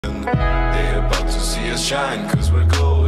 They're about to see us shine, 'cause we're gold.